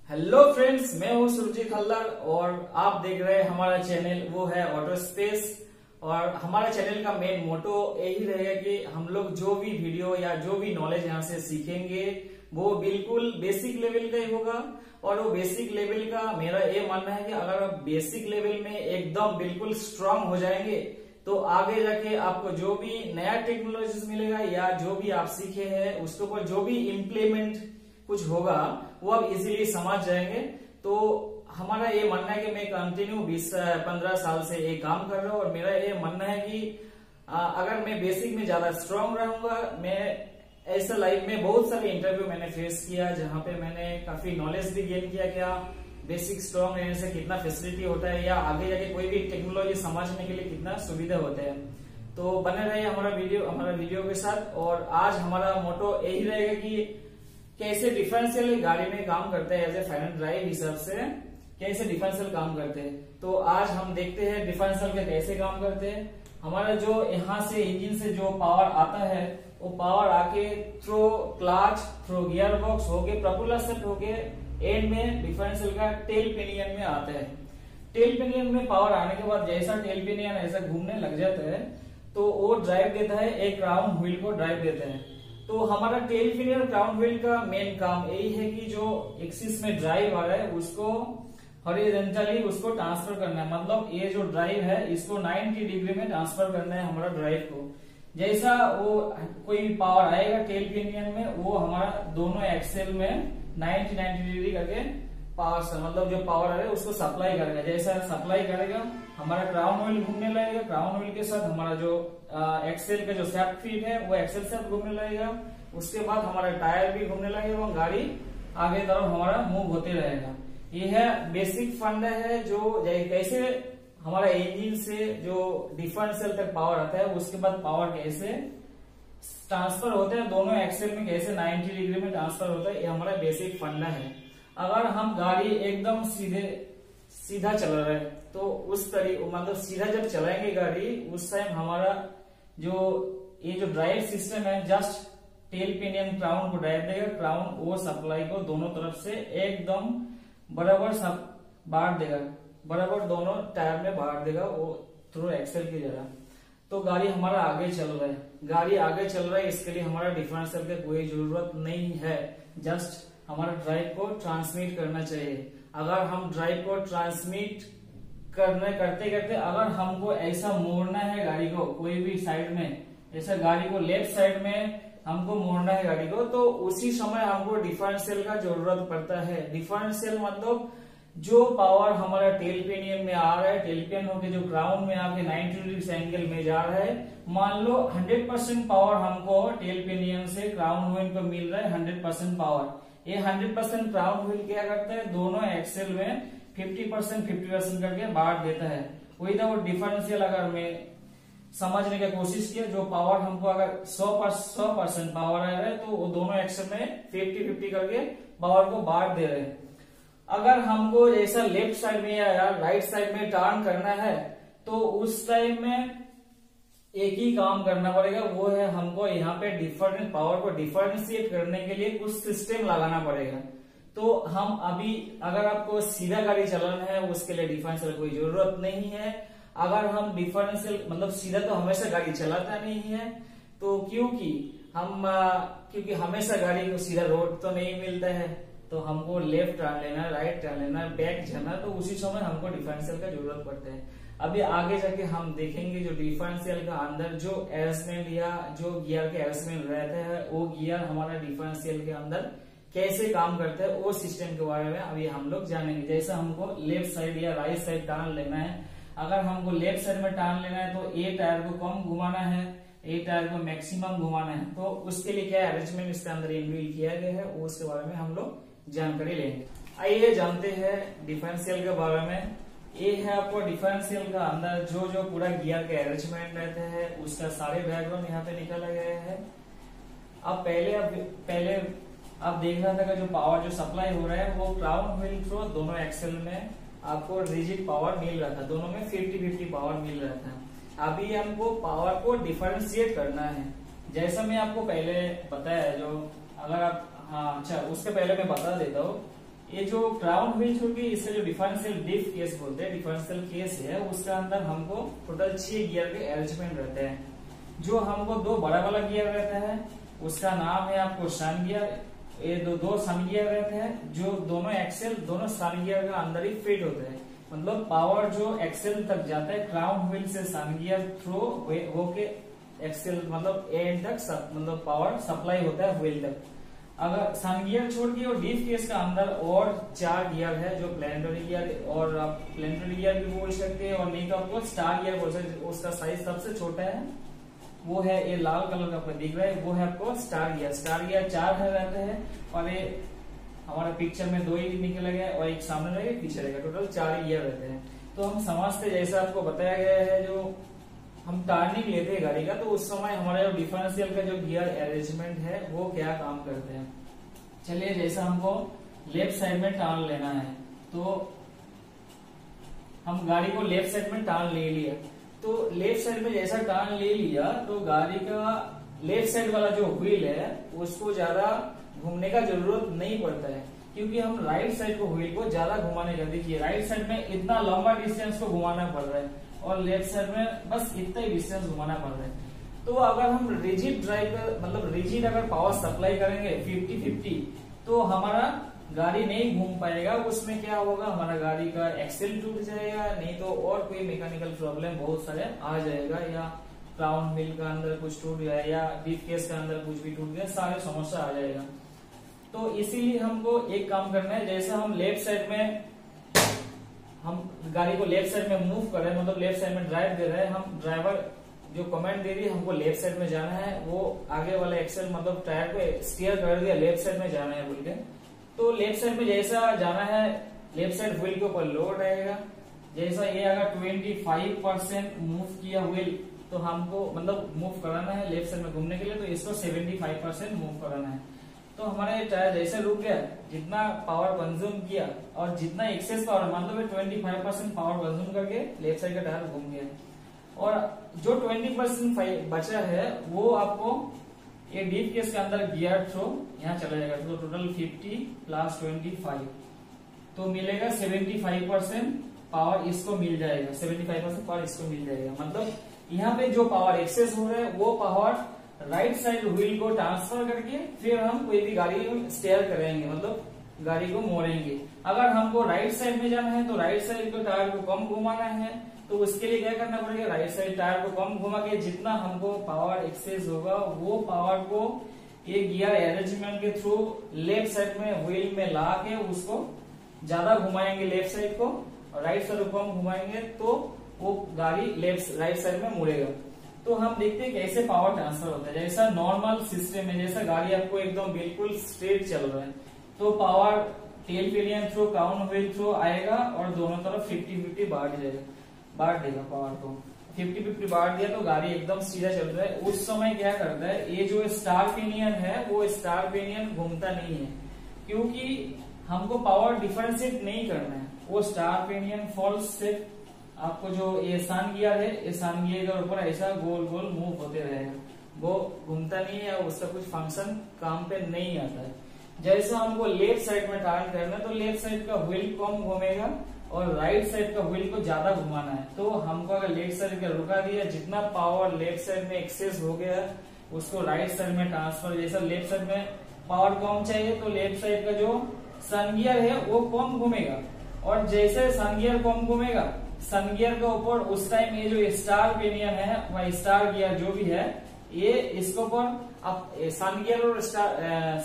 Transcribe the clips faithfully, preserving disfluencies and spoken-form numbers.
Hello friends, मैं हूँ सुरजीत खल्लर और आप देख रहे हैं हमारा चैनल वो है ऑटो स्पेस। और हमारा चैनल का मेन मोटो यही रहेगा कि हम लोग जो भी वीडियो या जो भी नॉलेज यहाँ से सीखेंगे वो बिल्कुल बेसिक लेवल का ही होगा। और वो बेसिक लेवल का मेरा ये मानना है कि अगर आप बेसिक लेवल में एकदम बिल्कुल स्ट्रांग हो जाएंगे तो आगे जाके आपको जो भी नया टेक्नोलॉजी मिलेगा या जो भी आप सीखे हैं उसके ऊपर जो भी इम्प्लीमेंट कुछ होगा वो आप इजीली समझ जाएंगे। तो हमारा ये मानना है कि मैं कंटिन्यू बीस पंद्रह साल से ये काम कर रहा हूँ और मेरा ये मानना है कि आ, अगर मैं बेसिक में ज्यादा स्ट्रांग रहूंगा, मैं ऐसा लाइफ में बहुत सारे इंटरव्यू मैंने फेस किया जहां पे मैंने काफी नॉलेज भी गेन किया क्या बेसिक स्ट्रांग रहने से कितना फैसिलिटी होता है या आगे जाके कोई भी टेक्नोलॉजी समझने के लिए कितना सुविधा होता है। तो बने रहिए हमारा वीडियो हमारा वीडियो के साथ। और आज हमारा मोटो यही रहेगा कि कैसे डिफरेंशियल गाड़ी में काम करते हैं, एज ए फाइनल ड्राइव हिसाब से कैसे डिफरेंशियल काम करते हैं। तो आज हम देखते हैं डिफरेंशियल के कैसे काम करते हैं। हमारा जो यहाँ से इंजन से जो पावर आता है वो पावर आके through clutch through gear box होके प्रपोलर सेट होके एंड में डिफरेंशियल का टेल पिनियन में आता है। टेल पिनियन में पावर आने के बाद जैसा टेल पिनियन ऐसा घूमने लग जाता है तो वो ड्राइव देता है, एक क्राउन व्हील को ड्राइव देता है। तो हमारा टेल पिनियन क्राउन व्हील का मेन काम यही है कि जो एक्सिस में ड्राइव आ रहा है उसको हॉरिजॉन्टली उसको ट्रांसफर करना है। मतलब ये जो ड्राइव है इसको नब्बे डिग्री में ट्रांसफर करना है हमारा ड्राइव को। जैसा वो कोई भी पावर आएगा टेल पिनियन में वो हमारा दोनों एक्सेल में नब्बे नब्बे डिग्री करके पावर से मतलब जो पावर आ रहा है उसको सप्लाई करेगा। जैसा सप्लाई करेगा हमारा क्राउन व्हील घूमने लगेगा, क्राउन व्हील के साथ हमारा जो एक्सेल का जो सेफ्ट फीट है वो एक्सेल सेफ्ट घूमने लगेगा। उसके बाद हमारा टायर भी घूमने लगेगा और गाड़ी आगे तरफ हमारा मूव होते रहेगा। ये है बेसिक फंडा है जो कैसे हमारा इंजन से जो डिफरेंशियल तक पावर आता है उसके बाद पावर कैसे ट्रांसफर होता है दोनों एक्सेल में कैसे नब्बे डिग्री में ट्रांसफर होता है, ये हमारा बेसिक फंडा है। अगर हम गाड़ी एकदम सीधे सीधा चल रहे हैं तो उस तरीके मतलब सीधा जब चलाएंगे गाड़ी उस टाइम हमारा जो ये जो ड्राइव सिस्टम है जस्ट टेल पिनियन क्राउन को ड्राइव देगा, क्राउन वो सप्लाई को दोनों तरफ से एकदम बराबर सब बांट देगा, बराबर दोनों टायर में बांट देगा वो थ्रू एक्सेल की जगह। तो गाड़ी हमारा आगे चल रहा है, गाड़ी आगे चल रहा है इसके लिए हमारा डिफरेंशियल की कोई जरूरत नहीं है, जस्ट हमारा ड्राइव को ट्रांसमिट करना चाहिए। अगर हम ड्राइव को ट्रांसमिट करने करते करते अगर हमको ऐसा मोड़ना है गाड़ी को कोई भी साइड में, ऐसा गाड़ी को लेफ्ट साइड में हमको मोड़ना है गाड़ी को, तो उसी समय हमको डिफरेंशियल का जरूरत पड़ता है। डिफरेंशियल मतलब जो पावर हमारा टेल पिनियन में आ रहा है, टेल पिनियन होके जो क्राउन में आके नब्बे डिग्री एंगल में जा रहा है, मान लो सौ परसेंट पावर हमको टेल पिनियन से क्राउन व्हील को मिल रहा है सौ परसेंट पावर। ये सौ परसेंट क्राउन व्हील क्या करता है दोनों एक्सेल में पचास परसेंट पचास परसेंट करके बांट देता है। विदाउट डिफरेंशियल अगर मैं समझने की कोशिश किया जो पावर हमको अगर सौ परसेंट पावर आ रहा है तो वो दोनों एक्सेल में पचास पचास करके पावर को बांट दे रहे हैं। अगर हमको जैसा लेफ्ट साइड में या राइट साइड में टर्न करना है तो उस टाइम में एक ही काम करना पड़ेगा, वो है हमको यहाँ पे डिफरेंट पावर को डिफरेंशिएट करने के लिए कुछ सिस्टम लगाना पड़ेगा। तो हम अभी अगर आपको सीधा गाड़ी चलाना है उसके लिए डिफरेंशियल कोई जरूरत नहीं है। अगर हम डिफरेंशियल मतलब सीधा तो हमेशा गाड़ी चलाता नहीं है, तो क्योंकि हम क्योंकि हमेशा गाड़ी को सीधा रोड तो नहीं मिलता है, तो हमको लेफ्ट टर्न लेना, राइट टर्न लेना, बैक जाना, तो उसी समय हमको डिफरेंशियल का जरूरत पड़ता है। अभी आगे जाके हम देखेंगे जो डिफरेंशियल का अंदर जो एडजस्टमेंट या जो गियर के एडजस्टमेंट रहता है वो गियर हमारा डिफरेंशियल के अंदर कैसे काम करता है वो सिस्टम के बारे में अभी हम लोग जानेंगे। जैसा हमको लेफ्ट साइड या राइट साइड टर्न लेना है, अगर हमको लेफ्ट साइड में टर्न लेना है तो ए टायर को कम घुमाना है, ए टायर को मैक्सिमम घुमाना है, तो उसके लिए क्या अरेंजमेंट इसके अंदर इनबिल्ट किया गया है वो उसके बारे में हम लोग जानकारी लेंगे। आइए जानते हैं डिफरेंशियल के बारे में। ये है आपको डिफरेंशियल का अंदर जो जो पूरा गियर के अरेंजमेंट रहते हैं उसका सारे डायग्राम यहाँ पे निकाला गया है। अब पहले अब पहले आप देख रहा था कि जो पावर जो सप्लाई हो रहा है वो क्राउन व्हील थ्रू दोनों एक्सेल में आपको रिजिड पावर मिल रहा था, दोनों में फिफ्टी फिफ्टी पावर मिल रहा था। अभी हमको पावर को डिफरेंशिएट करना है। जैसा मैं आपको पहले बताया जो अगर आप हाँ अच्छा उसके पहले मैं बता देता हूँ ये जो क्राउन व्हील जो कि इसका जो डिफरेंशियल डिफ केस बोलते हैं, डिफरेंशियल केस है, उसका अंदर हमको टोटल छह गियर के अरेंजमेंट रहते हैं। जो हमको दो बड़ा वाला गियर रहता है उसका नाम है आपको सन गियर, ये दो दो सन गियर रहते हैं, जो दोनों एक्सेल दोनों सन गियर का अंदर ही फिट होते हैं। मतलब पावर जो एक्सेल तक जाता है क्राउन व्हील से सन गियर थ्रो होके एक्सेल मतलब एंड तक सब, मतलब पावर सप्लाई होता है व्हील तक। अगर सन गियर छोड़ के और डीप केस का अंदर और चार गियर है जो प्लेनेटरी गियर, और आप प्लेनेटरी गियर भी बोल सकते हैं, और नहीं तो आपको स्टार गियर बोल सकते हैं। उसका साइज सबसे छोटा है वो है ये लाल कलर का आपको दिख रहा है, वो है आपको स्टार गियर। स्टार गियर चार है रहते हैं, और ये हमारे पिक्चर में दो ही निकले गए और एक सामने रहेगा पीछे रहेगा, टोटल चार गियर रहते हैं। तो हम समझते जैसा आपको बताया गया है, जो हम टर्निंग लेते हैं गाड़ी का, तो उस समय हमारा जो डिफरेंशियल का जो गियर अरेंजमेंट है वो क्या काम करते हैं। चलिए, जैसा हमको लेफ्ट साइड में टर्न लेना है, तो हम गाड़ी को लेफ्ट साइड में टर्न ले लिया, तो लेफ्ट साइड में जैसा टर्न ले लिया तो गाड़ी का लेफ्ट साइड वाला जो व्हील है उसको ज्यादा घूमने का जरूरत नहीं पड़ता है, क्योंकि हम राइट साइड को व्हील को ज्यादा घुमाने का, देखिए राइट साइड में इतना लंबा डिस्टेंस को घुमाना पड़ रहा है और लेफ्ट साइड में बस इतना ही डिस्टेंस घुमाना पड़ रहा है। तो अगर हम रिजिड ड्राइव मतलब रिजिड अगर पावर सप्लाई करेंगे फिफ्टी फिफ्टी, तो हमारा गाड़ी नहीं घूम पाएगा। उसमें क्या होगा, हमारा गाड़ी का एक्सेल टूट जाएगा, नहीं तो और कोई मैकेनिकल प्रॉब्लम बहुत सारे आ जाएगा, या क्राउन व्हील का अंदर कुछ टूट गया या डीप केस का अंदर कुछ भी टूट गया, सारे समस्या आ जाएगा। तो इसीलिए हमको एक काम करना है, जैसा हम लेफ्ट साइड में हम गाड़ी को लेफ्ट साइड में मूव कर रहे हैं, मतलब लेफ्ट साइड में ड्राइव दे रहे हैं, हम ड्राइवर जो कमांड दे रही है हमको लेफ्ट साइड में जाना है, वो आगे वाला एक्सेल मतलब टायर को स्टीयर कर दिया लेफ्ट साइड में जाना है बोल के। तो लेफ्ट साइड में जैसा जाना है, लेफ्ट साइड व्हील के ऊपर लोड रहेगा। जैसा ये अगर पच्चीस परसेंट मूव किया व्हील, तो हमको मतलब मूव कराना है लेफ्ट साइड में घूमने के लिए, तो इसको पचहत्तर परसेंट मूव कराना है। तो हमारे टायर जैसे रुक गया, जितना पावर कंज्यूम किया और जितना एक्सेस पावर मतलब पच्चीस परसेंट पावर कंज्यूम करके लेफ्ट साइड का टायर घूम गया, और जो बीस परसेंट बचा है वो आपको ये डीप केस के अंदर गियर थ्रो यहाँ चला जाएगा। तो टोटल पचास प्लस पच्चीस तो मिलेगा पचहत्तर परसेंट पावर इसको मिल जाएगा, पचहत्तर परसेंट पावर इसको मिल जाएगा। मतलब यहाँ पे जो पावर एक्सेस हो रहा है वो पावर राइट साइड व्हील को ट्रांसफर करके फिर हम कोई भी गाड़ी स्टेयर करेंगे, मतलब गाड़ी को मोड़ेंगे। अगर हमको राइट साइड में जाना है तो राइट साइड को टायर को कम घुमाना है, तो उसके लिए क्या करना पड़ेगा, राइट साइड टायर को कम घुमा के जितना हमको पावर एक्सेस होगा वो पावर को ये गियर अरेंजमेंट के थ्रू लेफ्ट साइड में व्हील में ला के उसको ज्यादा घुमाएंगे लेफ्ट साइड को, और राइट साइड को कम घुमाएंगे तो वो गाड़ी लेफ्ट राइट साइड में मुड़ेगा। तो हम देखते हैं कैसे पावर ट्रांसफर होता है। जैसा नॉर्मल सिस्टम में, जैसा गाड़ी आपको एकदम बिल्कुल स्ट्रेट चल रहा है, तो power tail pinion through crown wheel through आएगा और दोनों तरफ फिफ्टी फिफ्टी बांट जाएगा, बांट देगा पावर को। फिफ्टी फिफ्टी बांट दिया तो गाड़ी एकदम सीधा चल रहा है। उस समय क्या करता है, ये जो स्टार पिनियन है वो स्टार पिनियन घूमता नहीं है, क्योंकि हमको पावर डिफरेंशिएट नहीं करना है। वो स्टार पिनियन फॉल्स सेट आपको जो ये सन गियर है, ये सन गियर के ऊपर ऐसा गोल गोल मूव होते रहेगा, वो घूमता नहीं है, उसका कुछ फंक्शन काम पे नहीं आता है। जैसा हमको लेफ्ट साइड में टर्न करना है तो लेफ्ट साइड का व्हील कम घूमेगा और राइट साइड का व्हील को ज्यादा घुमाना है। तो हमको अगर लेफ्ट साइड का रुका दिया, जितना पावर लेफ्ट साइड में एक्सेस हो गया उसको राइट साइड में ट्रांसफर। जैसा लेफ्ट साइड में पावर कम चाहिए तो लेफ्ट साइड का जो सन गियर है वो कम घूमेगा, और जैसे सन गियर कम घूमेगा, सन गियर के ऊपर उस टाइम ये जो स्टार पिनियन है वह स्टार गियर जो भी है ये इसके ऊपर सन गियर और स्टार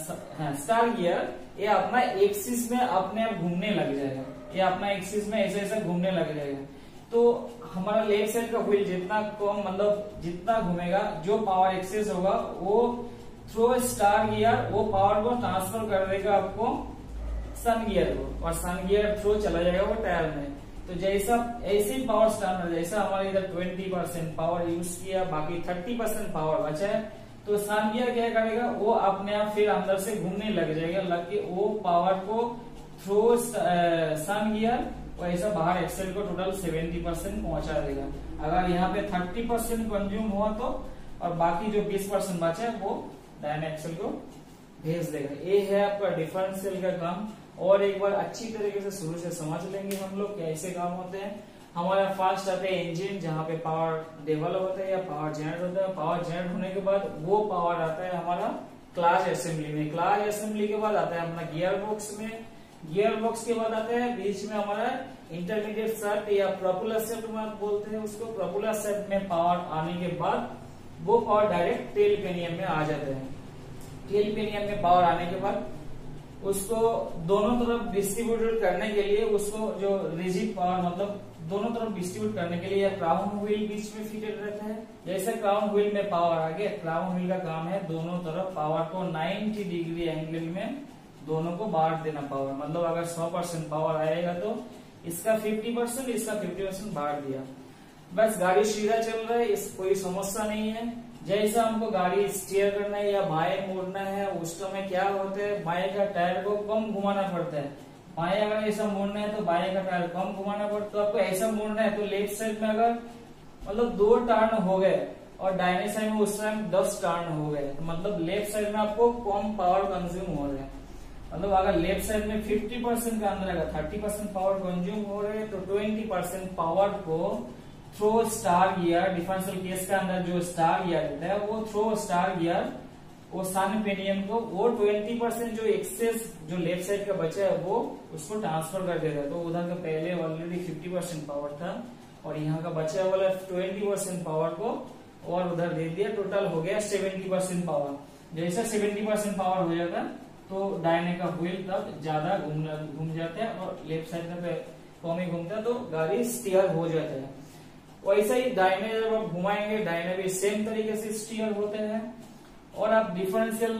आ, स्टार गियर ये अपना एक्सिस में अपने आप घूमने लग जाएगा, ये अपना एक्सिस में ऐसे ऐसे घूमने लग जाएगा। तो हमारा लेफ्ट साइड का व्हील जितना कम मतलब जितना घूमेगा, जो पावर एक्सेस होगा वो थ्रू स्टार गियर वो पावर को ट्रांसफर कर देगा आपको सन गियर को, और सन गियर थ्रू चला जाएगा वो टायर में। तो जैसा ऐसे ही पावर स्टैंडर्ड, जैसा हमारे इधर बीस परसेंट पावर यूज किया, बाकी तीस परसेंट पावर बचा है, तो सन गियर क्या करेगा, वो अपने आप फिर अंदर से घूमने लग जाएगा, लग के वो पावर को थ्रू सन गियर वैसा बाहर एक्सेल को टोटल सत्तर परसेंट पहुंचा देगा। अगर यहाँ पे तीस परसेंट कंज्यूम हुआ तो, और बाकी जो बीस परसेंट बचा है वो डायन एक्सेल को भेज देगा। ये है आपका डिफरेंशियल का काम। और एक बार अच्छी तरीके से शुरू से समझ लेंगे हम लोग कैसे काम होते हैं। हमारा फर्स्ट आता है इंजन, जहाँ पे पावर डेवलप होता है या पावर जनरेट होता है। पावर जनरेट होने के बाद वो पावर आता है हमारा क्लच असेंबली में। क्लच असेंबली के बाद आता है अपना गियर बॉक्स में। गियर बॉक्स के बाद आता है बीच में हमारा इंटरमीडिएट शाफ्ट या प्रोपेलर शाफ्ट में बोलते हैं उसको। प्रोपेलर शाफ्ट में पावर आने के बाद वो पावर डायरेक्ट टेल पेनियम में आ जाते हैं। टेल पेनियम में पावर आने के बाद उसको दोनों तरफ डिस्ट्रीब्यूट करने के लिए उसको जो रिजिड पावर मतलब दोनों तरफ डिस्ट्रीब्यूट करने के लिए क्राउन व्हील बीच में फिटेड रहता है। जैसे क्राउन व्हील में पावर आ गया, क्राउन व्हील का काम है दोनों तरफ पावर को नब्बे डिग्री एंगल में दोनों को बांट देना पावर। मतलब अगर सौ परसेंट पावर आएगा तो इसका पचास परसेंट इसका पचास परसेंट बांट दिया, बस गाड़ी सीधा चल रहा है, इस कोई समस्या नहीं है। जैसा हमको गाड़ी स्टीयर करना है या बाएं मोड़ना है उस समय क्या होता है, बाएं का टायर को कम घुमाना पड़ता है। बाएं अगर ऐसा मोड़ना है तो बाएं का टायर कम घुमाना पड़ता है। तो आपको ऐसा मोड़ना है तो लेफ्ट साइड में अगर मतलब दो टर्न हो गए और दाहिने साइड में उस टाइम दस टर्न हो गए तो मतलब लेफ्ट साइड में आपको कम पावर कंज्यूम हो रहा है। मतलब अगर लेफ्ट साइड में पचास परसेंट का अंदर अगर तीस परसेंट पावर कंज्यूम हो रहे हैं तो बीस परसेंट पावर को through star gear, differential case के अंदर जो स्टार गियर रहता है वो थ्रो स्टार गियर वो सन पेनियम को वो बीस परसेंट जो एक्सेस जो लेफ्ट साइड का बचा है वो उसको ट्रांसफर कर देता है। तो उधर का पहले ऑलरेडी पचास परसेंट पावर था और यहाँ का बचा वाला बीस परसेंट पावर को और उधर दे दिया, टोटल हो गया सत्तर परसेंट पावर। जैसा सत्तर परसेंट पावर हो जाता तो दाहिने का व्हील तब ज्यादा घूम घूम जाता है और लेफ्ट साइड का कम ही घूमता है तो गाड़ी स्टीयर हो जाता है। वैसा ही दाहिने जब आप घुमाएंगे दाहिने भी सेम तरीके से स्टीयर होते हैं। और आप डिफरेंशियल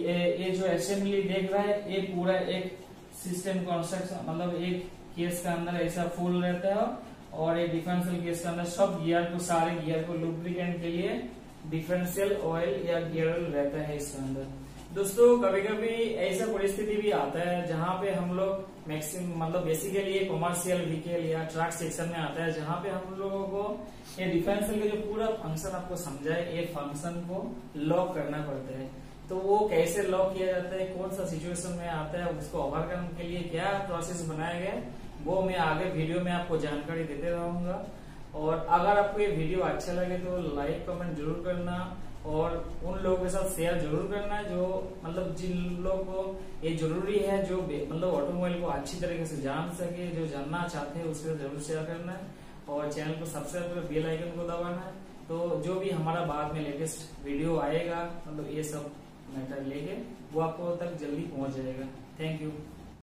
ये जो असेंबली देख रहा है ये पूरा एक सिस्टम कंस्ट्रक्शन मतलब एक केस का अंदर ऐसा फुल रहता है और एक डिफरेंशियल केस के अंदर सब गियर को सारे गियर को लुब्रिकेंट के लिए डिफरेंशियल ऑयल या गियर ऑयल रहता है इसके अंदर। दोस्तों कभी कभी ऐसा परिस्थिति भी आता है जहाँ पे हम लोग मैक्सिमम मतलब बेसिकली ये कॉमर्शियल व्हीकल या ट्रक सेक्शन में आता है जहाँ पे हम लोगों को ये डिफरेंशियल का जो पूरा फंक्शन आपको समझाए ये फंक्शन को लॉक करना पड़ता है। तो वो कैसे लॉक किया जाता है, कौन सा सिचुएशन में आता है, उसको ओवरकम के लिए क्या प्रोसेस बनाया गया वो मैं आगे वीडियो में आपको जानकारी देते रहूंगा। और अगर आपको ये वीडियो अच्छा लगे तो लाइक कमेंट जरूर करना और उन लोगों के साथ शेयर जरूर करना जो मतलब जिन लोगों को ये जरूरी है जो मतलब ऑटोमोबाइल को अच्छी तरीके से जान सके, जो जानना चाहते हैं उसके साथ जरूर शेयर करना है और चैनल को सब्सक्राइब कर बेल आइकन को दबाना है। तो जो भी हमारा बाद में लेटेस्ट वीडियो आएगा मतलब ये सब मैटर लेके वो आपको तक जल्दी पहुंच जाएगा। Thank you.